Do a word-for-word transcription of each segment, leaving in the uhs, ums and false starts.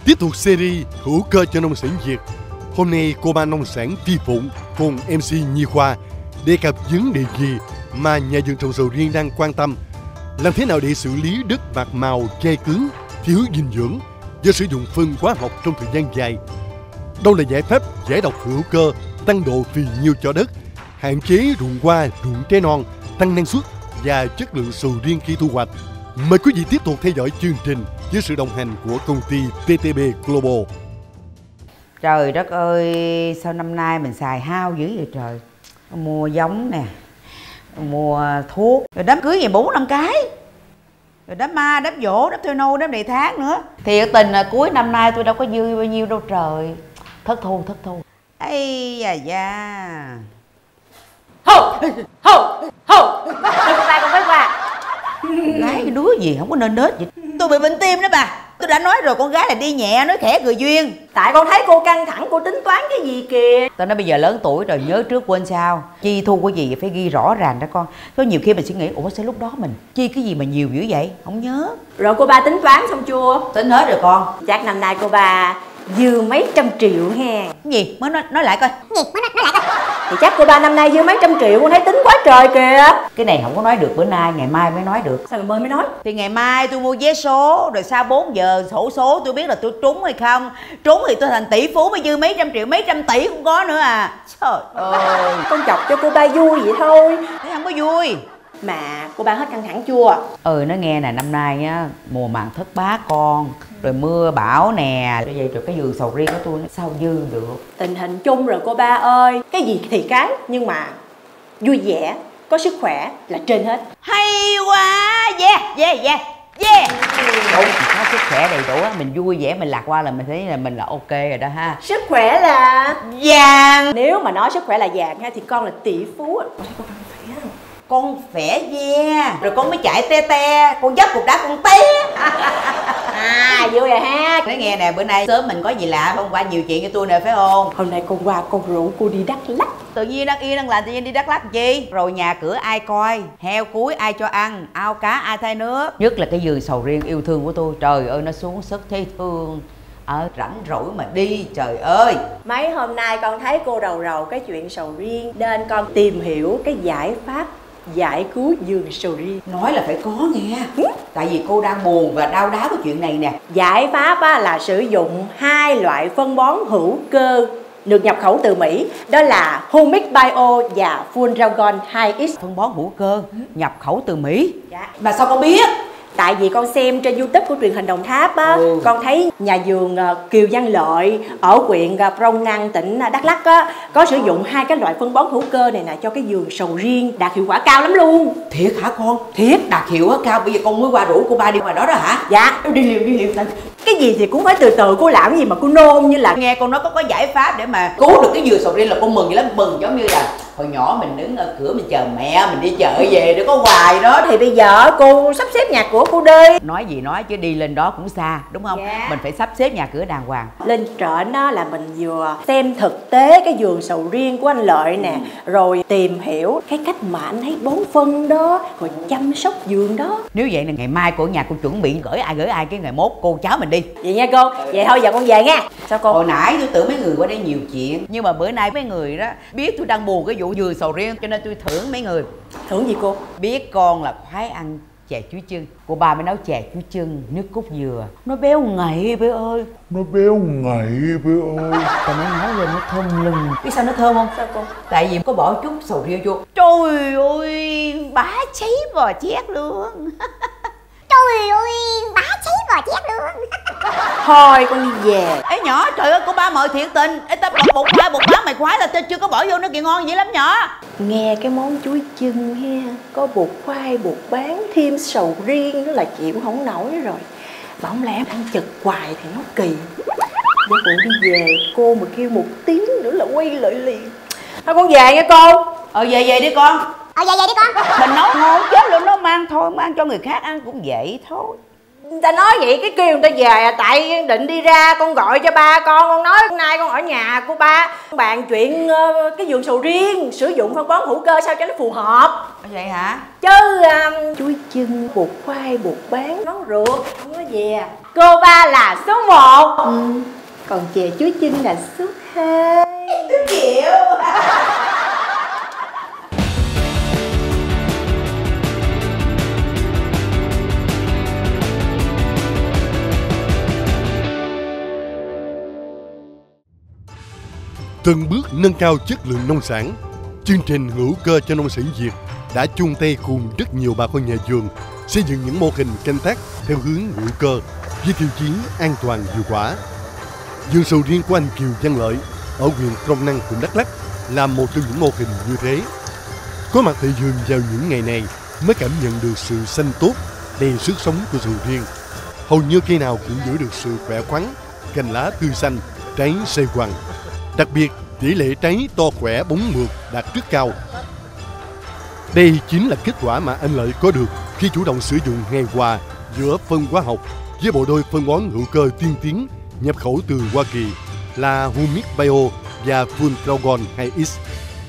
Tiếp tục series hữu cơ cho nông sản Việt. Hôm nay cô ba nông sản Tri Phụng cùng em xê Nhi Khoa đề cập vấn đề gì mà nhà vườn trồng sầu riêng đang quan tâm. Làm thế nào để xử lý đất bạc màu chai cứng, thiếu dinh dưỡng do sử dụng phân hóa học trong thời gian dài? Đâu là giải pháp giải độc hữu cơ, tăng độ phì nhiêu cho đất, hạn chế ruộng hoa, ruộng trái non, tăng năng suất và chất lượng sầu riêng khi thu hoạch? Mời quý vị tiếp tục theo dõi chương trình với sự đồng hành của công ty tê tê bê Global. Trời đất ơi, sao năm nay mình xài hao dữ vậy trời. Mua giống nè, mua thuốc, rồi đám cưới về bốn năm cái, rồi đám ma, đám dỗ, đám thôi nâu, đám đầy tháng nữa. Thiệt tình là cuối năm nay tôi đâu có dư bao nhiêu đâu trời. Thất thu, thất thu. Ây da da. Hô, hô, hô. Tôi qua con phải qua. Gái cái đứa gì không có nên nết vậy. Tôi bị bệnh tim đó bà. Tôi đã nói rồi, con gái là đi nhẹ, nói khẽ cười duyên. Tại con thấy cô căng thẳng, cô tính toán cái gì kìa. Tao nói bây giờ lớn tuổi rồi, nhớ trước quên sau. Chi thu cái gì phải ghi rõ ràng đó con. Có nhiều khi mình suy nghĩ, ủa sao lúc đó mình chi cái gì mà nhiều dữ vậy, không nhớ. Rồi cô ba tính toán xong chưa? Tính hết rồi con. Chắc năm nay cô ba dư mấy trăm triệu ha. Cái gì? Mới nói, nói lại coi. Gì? Mới nói, nói lại coi. Thì chắc cô ba năm nay dư mấy trăm triệu, con thấy tính quá trời kìa. Cái này không có nói được bữa nay, ngày mai mới nói được. Sao mà mới mới nói? Thì ngày mai tôi mua vé số, rồi sau bốn giờ sổ số tôi biết là tôi trúng hay không. Trúng thì tôi thành tỷ phú, mới dư mấy trăm triệu, mấy trăm tỷ cũng có nữa à. Trời ơi. Con chọc cho cô ba vui vậy thôi. Thế không có vui. Mà cô ba hết căng thẳng chưa? Ừ, nó nghe nè, năm nay á mùa màng thất bá con, rồi mưa bão nè, rồi vậy rồi cái vườn sầu riêng của tôi nó sao dư được. Tình hình chung rồi cô ba ơi. Cái gì thì cái, nhưng mà vui vẻ, có sức khỏe là trên hết. Hay quá. Yeah, yeah, yeah, yeah. Đúng, có sức khỏe đầy đủ á, mình vui vẻ, mình lạc quan là mình thấy là mình là ok rồi đó ha. Sức khỏe là vàng. Nếu mà nói sức khỏe là vàng ha thì con là tỷ phú. Con khỏe ve, rồi con mới chạy te te, con dấp cục đá con té. À vui rồi ha. Nói nghe nè, bữa nay sớm mình có gì lạ, hôm qua nhiều chuyện cho tôi nè phải không? Hôm nay con qua con rủ cô đi Đắk Lắk. Tự nhiên đang yên đang làm, tự nhiên đi Đắk Lắk chi? Rồi nhà cửa ai coi, heo cuối ai cho ăn, ao cá ai thay nước. Nhất là cái vườn sầu riêng yêu thương của tôi, trời ơi nó xuống sức thấy thương. Ở rảnh rỗi mà đi, trời ơi. Mấy hôm nay con thấy cô rầu rầu cái chuyện sầu riêng, nên con tìm hiểu cái giải pháp giải cứu vườn sầu riêng. Nói là phải có nghe. Ừ? Tại vì cô đang buồn và đau đáu cái chuyện này nè. Giải pháp á, là sử dụng hai loại phân bón hữu cơ được nhập khẩu từ Mỹ. Đó là Humic Bio và Full Dragon hai X. Phân bón hữu cơ nhập khẩu từ Mỹ? Dạ. Mà sao con biết? Tại vì con xem trên YouTube của truyền hình Đồng Tháp á, ừ. Con thấy nhà vườn Kiều Văn Lợi ở huyện Crong Năng, tỉnh Đắk Lắk á, có sử dụng hai cái loại phân bón hữu cơ này nè cho cái vườn sầu riêng, đạt hiệu quả cao lắm luôn. Thiệt hả con? Thiệt đạt hiệu quả cao. Bây giờ con mới qua rủ cô ba đi ngoài đó đó hả? Dạ. Đi liều đi liều. Cái gì thì cũng phải từ từ, cô làm gì mà cô nôn như là. Nghe con nói có có giải pháp để mà cứu được cái vườn sầu riêng là con mừng vậy lắm. Mừng giống như là hồi nhỏ mình đứng ở cửa mình chờ mẹ mình đi chợ về để có hoài đó. Thì bây giờ cô sắp xếp nhà cửa cô đi. Nói gì nói chứ đi lên đó cũng xa đúng không? Dạ. Mình phải sắp xếp nhà cửa đàng hoàng. Lên trển đó là mình vừa xem thực tế cái vườn sầu riêng của anh Lợi nè, ừ. Rồi tìm hiểu cái cách mà anh ấy bón phân đó, rồi chăm sóc vườn đó. Nếu vậy là ngày mai của nhà cô chuẩn bị gửi ai gửi ai, cái ngày mốt cô cháu mình đi. Vậy nha cô. Vậy thôi giờ con về nha. Sao cô? Hồi nãy tôi tưởng mấy người qua đây nhiều chuyện, nhưng mà bữa nay mấy người đó biết tôi đang buồn cái vụ vườn sầu riêng cho nên tôi thưởng mấy người. Thưởng gì cô? Biết con là khoái ăn chè chuối chưng, cô ba mới nấu chè chuối chưng nước cốt dừa, nó béo ngậy bé ơi, nó béo ngậy bé ơi. Tao mới nói lên nó thơm lừng. Biết sao nó thơm không? Sao cô? Tại vì có bỏ chút sầu riêng vô. Trời ơi bá cháy bò chét luôn. Trời ơi bá cháy bò chét luôn. Thôi con đi về. Ê nhỏ, trời ơi cô ba mời thiệt tình. Ê tao bột bột khoai bột bán mày khoái là tao chưa có bỏ vô nó kìa, ngon vậy lắm nhỏ. Nghe cái món chuối chưng ha, có bột khoai bột bán thêm sầu riêng, nó là chịu không nổi rồi. Mà không lẽ ăn chật hoài thì nó kỳ. Để cô đi về, cô mà kêu một tiếng nữa là quay lại liền. Thôi con về nha cô. Ờ về về đi con. Ờ về về đi con. Mình nấu ngon chết luôn, nó mang thôi, mang cho người khác ăn cũng vậy thôi. Người ta nói vậy cái kêu người ta về, tại định đi ra con gọi cho ba con, con nói hôm nay con ở nhà của ba bàn chuyện uh, cái vườn sầu riêng sử dụng phân bón hữu cơ sao cho nó phù hợp. Vậy hả? Chứ um, chuối chưng, bột khoai, bột bán, món ruột không có về. Cô ba là số một, ừ. Còn chè chuối chưng là số hai. Chịu. Từng bước nâng cao chất lượng nông sản, chương trình hữu cơ cho nông sản Việt đã chung tay cùng rất nhiều bà con nhà vườn xây dựng những mô hình canh tác theo hướng hữu cơ với tiêu chí an toàn hiệu quả. Vườn sầu riêng của anh Kiều Văn Lợi ở huyện Crong Năng, tỉnh Đắk Lắk là một trong những mô hình như thế. Có mặt tại vườn vào những ngày này mới cảm nhận được sự xanh tốt, đầy sức sống của sầu riêng. Hầu như cây nào cũng giữ được sự khỏe khoắn, cành lá tươi xanh, trái xoay quằn. Đặc biệt, tỷ lệ trái to khỏe bóng mượt đạt rất cao. Đây chính là kết quả mà anh Lợi có được khi chủ động sử dụng hài hòa giữa phân hóa học với bộ đôi phân bón hữu cơ tiên tiến nhập khẩu từ Hoa Kỳ là Humic Bio và Full Dragon hai X.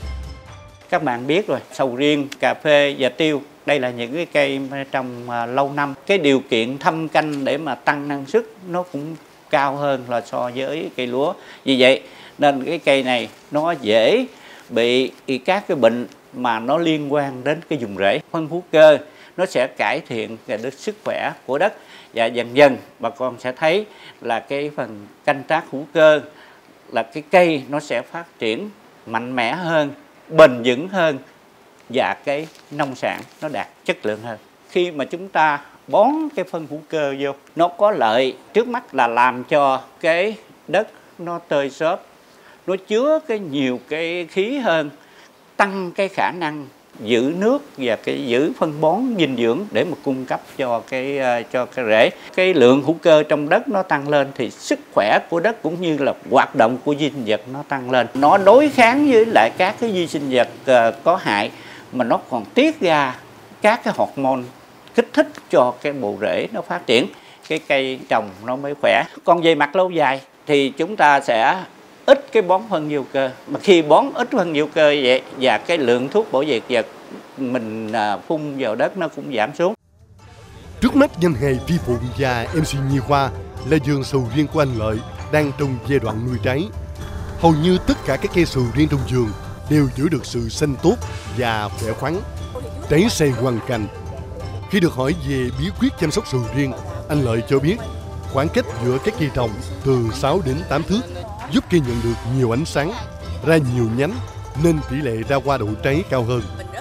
Các bạn biết rồi, sầu riêng, cà phê và tiêu, đây là những cái cây trồng lâu năm. Cái điều kiện thâm canh để mà tăng năng suất nó cũng cao hơn là so với cây lúa. Vì vậy nên cái cây này nó dễ bị các cái bệnh mà nó liên quan đến cái vùng rễ. Phân hữu cơ nó sẽ cải thiện cái sức khỏe của đất, và dần dần bà con sẽ thấy là cái phần canh tác hữu cơ là cái cây nó sẽ phát triển mạnh mẽ hơn, bền vững hơn, và cái nông sản nó đạt chất lượng hơn. Khi mà chúng ta bón cái phân hữu cơ vô, nó có lợi trước mắt là làm cho cái đất nó tơi xốp, nó chứa cái nhiều cái khí hơn, tăng cái khả năng giữ nước và cái giữ phân bón dinh dưỡng để mà cung cấp cho cái cho cái rễ. Cái lượng hữu cơ trong đất nó tăng lên thì sức khỏe của đất cũng như là hoạt động của vi sinh vật nó tăng lên. Nó đối kháng với lại các cái vi sinh vật có hại, mà nó còn tiết ra các cái hormone kích thích cho cái bộ rễ nó phát triển, cái cây trồng nó mới khỏe. Còn về mặt lâu dài thì chúng ta sẽ ít cái bón phân hữu cơ, mà khi bón ít phân hữu cơ vậy và cái lượng thuốc bảo vệ vật mình phun vào đất nó cũng giảm xuống. Trước mắt danh hài Vi Phụng và em xê Nhi Khoa là vườn sầu riêng của anh Lợi đang trong giai đoạn nuôi trái. Hầu như tất cả các cây sầu riêng trong vườn đều giữ được sự xanh tốt và khỏe khoắn, trái xoay quằn cành. Khi được hỏi về bí quyết chăm sóc sầu riêng, anh Lợi cho biết khoảng cách giữa các cây trồng từ sáu đến tám thước giúp cây nhận được nhiều ánh sáng, ra nhiều nhánh nên tỷ lệ ra hoa đậu trái cao hơn.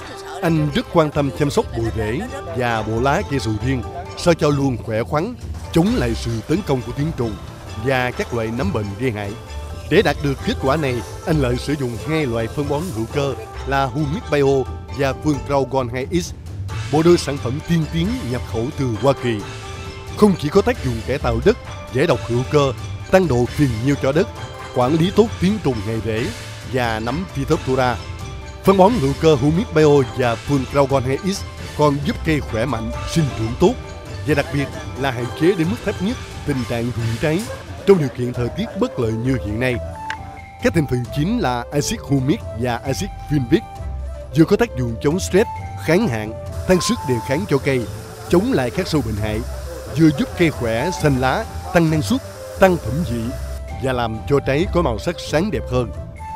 Anh rất quan tâm chăm sóc bộ rễ và bộ lá cây sầu riêng sao cho luôn khỏe khoắn, chống lại sự tấn công của tiếng trùng và các loại nấm bệnh gây hại. Để đạt được kết quả này, anh Lợi sử dụng hai loại phân bón hữu cơ là Humic Bio và Full Dragon hai X, bộ đôi sản phẩm tiên tiến nhập khẩu từ Hoa Kỳ. Không chỉ có tác dụng cải tạo đất, giải độc hữu cơ, tăng độ phèn nhiêu cho đất, quản lý tốt tiếng trùng hại rễ và nấm Phytophthora. Phân bón hữu cơ Humic Bio và Full Dragon hai X còn giúp cây khỏe mạnh, sinh trưởng tốt và đặc biệt là hạn chế đến mức thấp nhất tình trạng rụng trái trong điều kiện thời tiết bất lợi như hiện nay. Các thành phần chính là axit humic và axit fulvic, vừa có tác dụng chống stress, kháng hạn, tăng sức đề kháng cho cây, chống lại các sâu bệnh hại, vừa giúp cây khỏe, xanh lá, tăng năng suất, tăng thẩm vị và làm cho trái có màu sắc sáng đẹp hơn.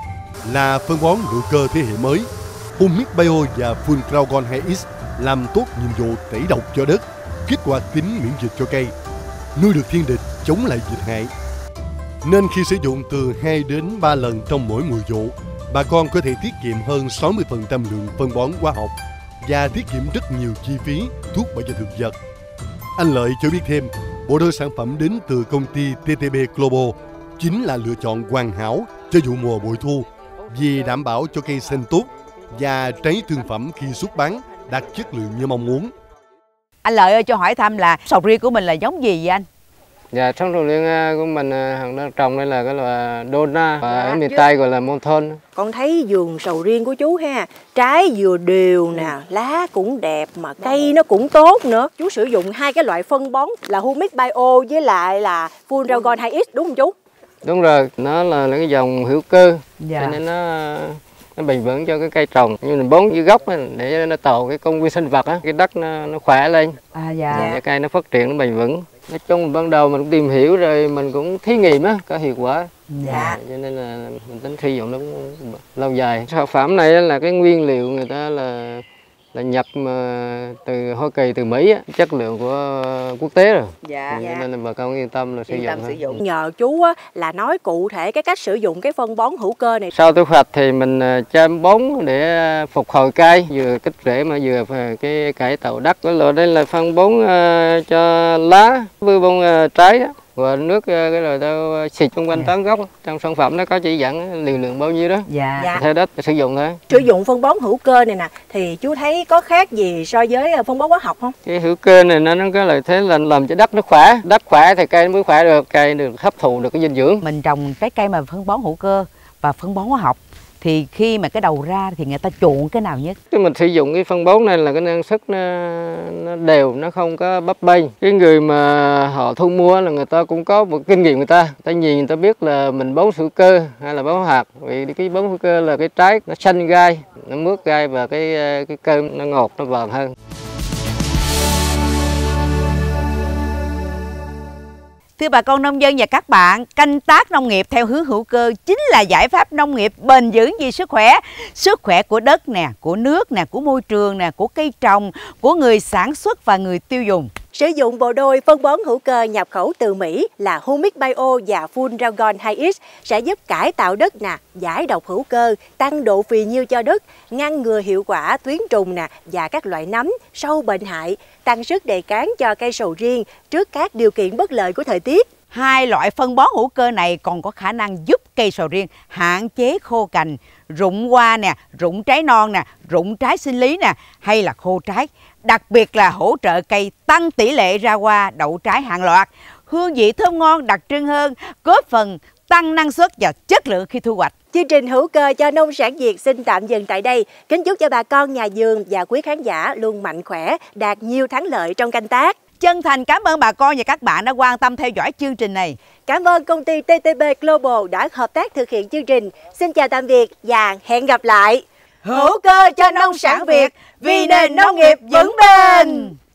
Là phân bón hữu cơ thế hệ mới, Humic Bio và Full Dragon hai X làm tốt nhiệm vụ tẩy độc cho đất, kích hoạt tính miễn dịch cho cây, nuôi được thiên địch, chống lại dịch hại. Nên khi sử dụng từ hai đến ba lần trong mỗi mùa vụ, bà con có thể tiết kiệm hơn sáu mươi phần trăm lượng phân bón hóa học và tiết kiệm rất nhiều chi phí thuốc bảo vệ thực vật. Anh Lợi cho biết thêm, bộ đôi sản phẩm đến từ công ty tê tê bê Global chính là lựa chọn hoàn hảo cho vụ mùa bội thu vì đảm bảo cho cây xanh tốt và trái thương phẩm khi xuất bán đạt chất lượng như mong muốn. Anh Lợi ơi, cho hỏi thăm là sầu riêng của mình là giống gì vậy anh? Dạ, sống sầu riêng của mình hàng đang trồng đây là cái loại Dona và ở miền Tây gọi là Monthon. Con thấy vườn sầu riêng của chú ha, trái vừa đều nè, lá cũng đẹp mà cây nó cũng tốt nữa. Chú sử dụng hai cái loại phân bón là Humic Bio với lại là Full Dragon hai X đúng không chú? Đúng rồi, nó là cái dòng hữu cơ, Dạ. cho nên nó nó bền vững cho cái cây trồng. Như mình bón dưới gốc ấy, để nó tạo cái công vi sinh vật á, cái đất nó, nó khỏe lên. À dạ. Cái cây nó phát triển nó bền vững. Nói chung ban đầu mình cũng tìm hiểu rồi mình cũng thí nghiệm á, có hiệu quả. Dạ. Cho nên là mình tính sử dụng nó lâu dài. Sản phẩm này là cái nguyên liệu người ta là là nhập mà từ Hoa Kỳ, từ Mỹ á, chất lượng của quốc tế rồi. Dạ. Cho nên là bà con yên tâm là sử Yên dụng. tâm sử dụng. Nhờ chú á, là nói cụ thể cái cách sử dụng cái phân bón hữu cơ này. Sau thu hoạch thì mình chăm bón để phục hồi cây, vừa kích rễ mà vừa cái cải tạo đất. Cái loại đây là phân bón uh, cho lá, với bón uh, trái đó. Và nước cái loại tao xịt xung quanh tán gốc. Trong sản phẩm nó có chỉ dẫn liều lượng bao nhiêu đó. Dạ. Dạ. Theo đất sử dụng thôi. Sử dụng phân bón hữu cơ này nè thì chú thấy có khác gì so với phân bón hóa học không? Cái hữu cơ này nó nó có lợi thế là làm cho đất nó khỏe. Đất khỏe thì cây nó mới khỏe được, cây được hấp thụ được cái dinh dưỡng. Mình trồng trái cây mà phân bón hữu cơ và phân bón hóa học thì khi mà cái đầu ra thì người ta chuộng cái nào nhất? Cái mình sử dụng cái phân bón này là cái năng suất nó, nó đều, nó không có bấp bênh. Cái người mà họ thu mua là người ta cũng có một kinh nghiệm người ta. Người ta nhìn người ta biết là mình bón hữu cơ hay là bón hóa học. Vì cái bón hữu cơ là cái trái nó xanh gai, nó mướt gai và cái cái cơm nó ngọt, nó vàng hơn. Thưa bà con nông dân và các bạn, canh tác nông nghiệp theo hướng hữu cơ chính là giải pháp nông nghiệp bền vững vì sức khỏe. Sức khỏe của đất nè, của nước nè, của môi trường nè, của cây trồng, của người sản xuất và người tiêu dùng. Sử dụng bộ đôi phân bón hữu cơ nhập khẩu từ Mỹ là Humic Bio và Full Dragon hai X sẽ giúp cải tạo đất nè, giải độc hữu cơ, tăng độ phì nhiêu cho đất, ngăn ngừa hiệu quả tuyến trùng nè và các loại nấm, sâu bệnh hại, tăng sức đề kháng cho cây sầu riêng trước các điều kiện bất lợi của thời tiết. Hai loại phân bón hữu cơ này còn có khả năng giúp cây sầu riêng hạn chế khô cành, rụng hoa nè, rụng trái non nè, rụng trái sinh lý nè, hay là khô trái. Đặc biệt là hỗ trợ cây tăng tỷ lệ ra hoa, đậu trái hàng loạt, hương vị thơm ngon đặc trưng hơn, góp phần tăng năng suất và chất lượng khi thu hoạch. Chương trình hữu cơ cho nông sản Việt xin tạm dừng tại đây. Kính chúc cho bà con nhà vườn và quý khán giả luôn mạnh khỏe, đạt nhiều thắng lợi trong canh tác. Chân thành cảm ơn bà con và các bạn đã quan tâm theo dõi chương trình này. Cảm ơn công ty tê tê bê Global đã hợp tác thực hiện chương trình. Xin chào tạm biệt và hẹn gặp lại. Hữu cơ cho nông sản Việt vì nền nông nghiệp vững bền.